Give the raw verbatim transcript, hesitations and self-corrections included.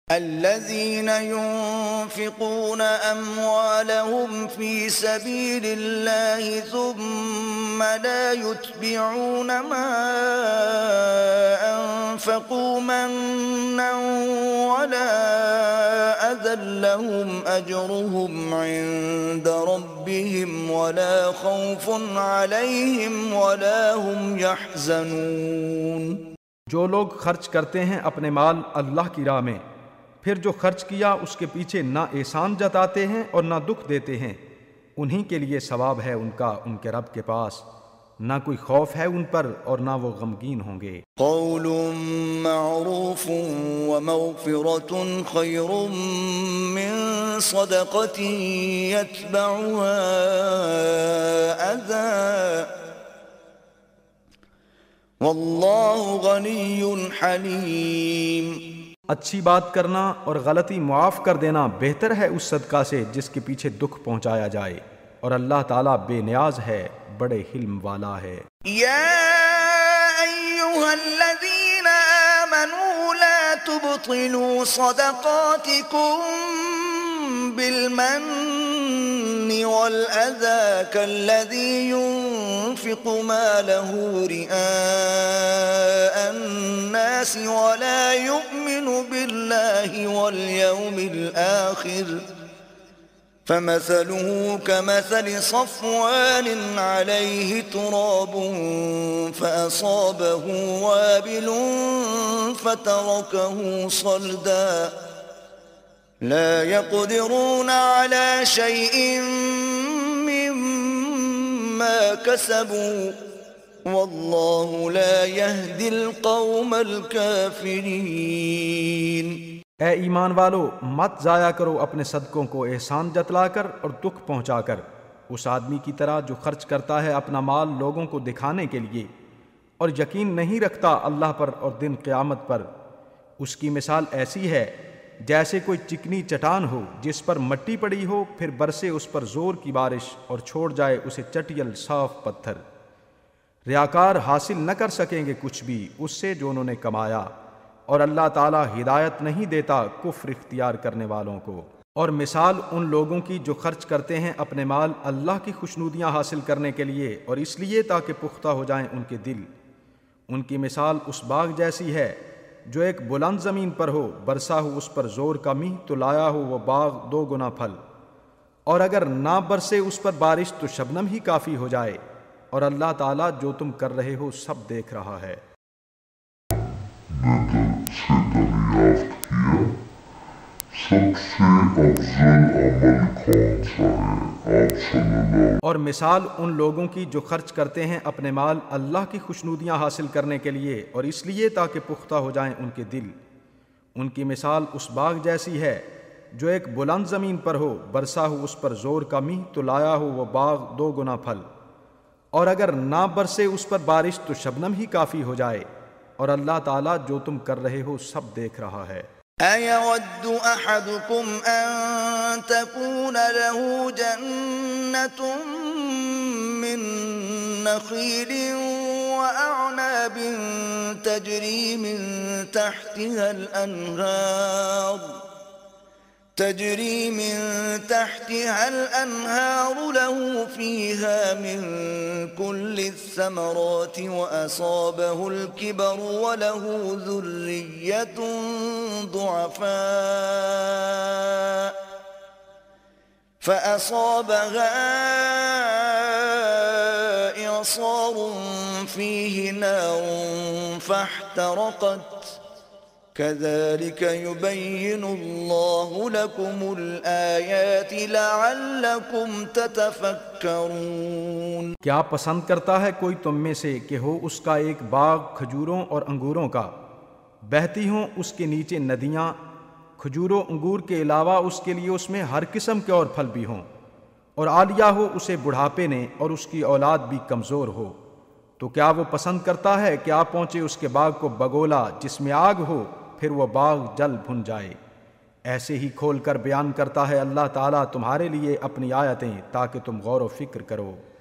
الذين ينفقون أموالهم في سبيل الله ثم لا يتبعون ما أنفقوا منا ولا أذى لهم أجرهم عند ربهم ولا خوف عليهم ولا هم يحزنون। जो लोग खर्च करते हैं अपने माल अल्लाह की राह में, फिर जो खर्च किया उसके पीछे ना एहसान जताते हैं और ना दुख देते हैं, उन्हीं के लिए सवाब है उनका उनके रब के पास, ना कोई खौफ है उन पर और ना वो गमगीन होंगे। क़ौलुम मअरूफ़ुन व मग़फ़िरतुन ख़ैरुम मिन सदक़तिन यतबउहा अज़ा वल्लाहु गनियुन हलीम। अच्छी बात करना और गलती मुआफ़ कर देना बेहतर है उस सदका से जिसके पीछे दुख पहुँचाया जाए, और अल्लाह ताला बेनियाज है, बड़े हिल्म वाला है। या अय्युहल्लज़ीना आमनू ला तुबतिलू सदक़ातिकुम बिलमन्नि वल अज़ा कल्लज़ी युनफ़िक़ु मालहु रिआअ अन्नासि वला युमिनु बिल्लाहि वल यौमिल आखिर फमसलुहु कमसलि सफ़वान अलैहि तुराबुन फ़असाबहु वाबिलुन फ़तरकहु सल्दा ला यक़दिरून अला शैइन मिम्मा कसबू वल्लाहु ला यहदिल क़ौमल काफ़िरीन। ए ईमान वालो, मत ज़ाया करो अपने सदकों को एहसान जतलाकर और दुख पहुंचाकर, उस आदमी की तरह जो खर्च करता है अपना माल लोगों को दिखाने के लिए और यकीन नहीं रखता अल्लाह पर और दिन क़यामत पर। उसकी मिसाल ऐसी है जैसे कोई चिकनी चट्टान हो जिस पर मट्टी पड़ी हो, फिर बरसे उस पर ज़ोर की बारिश और छोड़ जाए उसे चटियल साफ पत्थर। रियाकार हासिल न कर सकेंगे कुछ भी उससे जो उन्होंने कमाया, और अल्लाह ताला हिदायत नहीं देता कुफ्र इख्तियार करने वालों को। और मिसाल उन लोगों की जो खर्च करते हैं अपने माल अल्लाह की खुशनुदियाँ हासिल करने के लिए और इसलिए ताकि पुख्ता हो जाएं उनके दिल, उनकी मिसाल उस बाग जैसी है जो एक बुलंद ज़मीन पर हो, बरसा हो उस पर ज़ोर का मींह तो लाया हो वो बाग दो गुना फल, और अगर ना बरसे उस पर बारिश तो शबनम ही काफ़ी हो जाए, और अल्लाह ताला जो तुम कर रहे हो सब देख रहा है। सबसे अफजल अमल कौन सा है? आप सल्लल्लाहु। और मिसाल उन लोगों की जो खर्च करते हैं अपने माल अल्लाह की खुशनुदियाँ हासिल करने के लिए और इसलिए ताकि पुख्ता हो जाएं उनके दिल, उनकी मिसाल उस बाग जैसी है जो एक बुलंद ज़मीन पर हो, बरसा हो उस पर ज़ोर का मींह तो लाया हो वो बाग दो गुना फल, और अगर ना बरसे उस पर बारिश तो शबनम ही काफ़ी हो जाए, और अल्लाह ताला जो तुम कर रहे हो सब देख रहा है। अयवद्दु अहदुकुम अन तकून लहू जन्नतुन मिन नखीलिन व अअनाबिन तजरी मिन तहतिहल अनहार तजरी मिन तहतिहल अनहार लहू फीहा मिन कुल्लि समराति व असाबहुल किबरु व लहू ज़ुर्रिय्यतुन दुअफ़ा फ़असाबहा इअसारुन फ़ीहि नारुन फ़अहतरक़त कज़ालिक युबय्यिनुल्लाहु लकुमुल आयाति लअल्लकुम ततफ़क्करून। क्या पसंद करता है कोई तुम में से कि हो उसका एक बाग खजूरों और अंगूरों का, बहती हों उसके नीचे नदियाँ, खजूरों अंगूर के अलावा उसके लिए उसमें हर किस्म के और फल भी हों, और आलिया हो उसे बुढ़ापे ने और उसकी औलाद भी कमज़ोर हो, तो क्या वो पसंद करता है कि आप पहुँचे उसके बाग को बगोला जिसमें आग हो, फिर वह बाग जल भुन जाए। ऐसे ही खोल कर बयान करता है अल्लाह ताला तुम्हारे लिए अपनी आयतें ताकि तुम गौर व फिक्र करो।